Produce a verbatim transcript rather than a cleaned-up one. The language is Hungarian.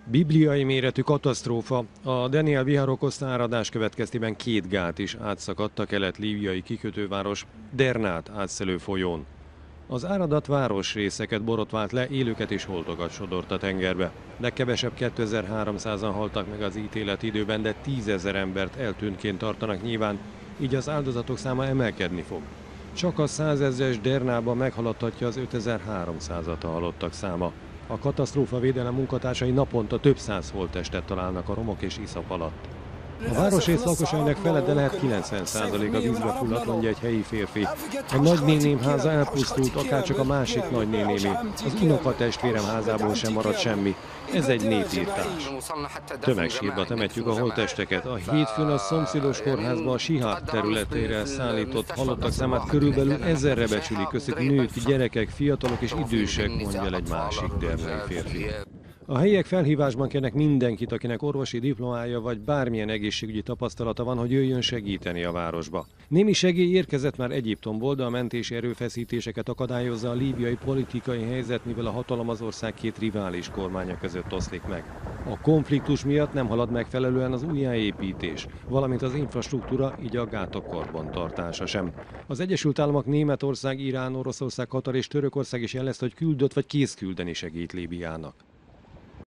Bibliai méretű katasztrófa. A Daniel vihar okozta áradás következtében két gát is átszakadt a kelet-líbiai kikötőváros Dernát átszelő folyón. Az áradat városrészeket borotvált le, élőket és holtokat sodort a tengerbe. Legkevesebb kétezer-háromszázan haltak meg az ítéletidőben, de tízezer embert eltűntként tartanak nyilván, így az áldozatok száma emelkedni fog. Csak a százezres Dernában meghaladhatja az ötezer-háromszázat a halottak száma. A katasztrófavédelem munkatársai naponta több száz holttestet találnak a romok és iszap alatt. A városrész lakosainak fele, de lehet kilencven százaléka vízbe fulladt, mondja egy helyi férfi. A nagynéném háza elpusztult, akárcsak a másik nagynénémé. Az unokatestvérem házából sem maradt semmi. Ez egy népírtás. Tömegsírba temetjük a holttesteket. A hétfőn a szomszédos kórházba a Sihat területére szállított halottak számát körülbelül ezerre becsülik, köztük nők, gyerekek, fiatalok és idősek, mondja el egy másik dernai férfi. A helyiek felhívásban kérnek mindenkit, akinek orvosi diplomája vagy bármilyen egészségügyi tapasztalata van, hogy jöjjön segíteni a városba. Némi segély érkezett már Egyiptomból, de a mentési erőfeszítéseket akadályozza a líbiai politikai helyzet, mivel a hatalom az ország két rivális kormánya között oszlik meg. A konfliktus miatt nem halad megfelelően az újjáépítés, valamint az infrastruktúra, így a gátak karbantartása sem. Az Egyesült Államok, Németország, Irán, Oroszország, Katar és Törökország is jelezte, hogy küldött vagy kész küldeni segít Líbiának.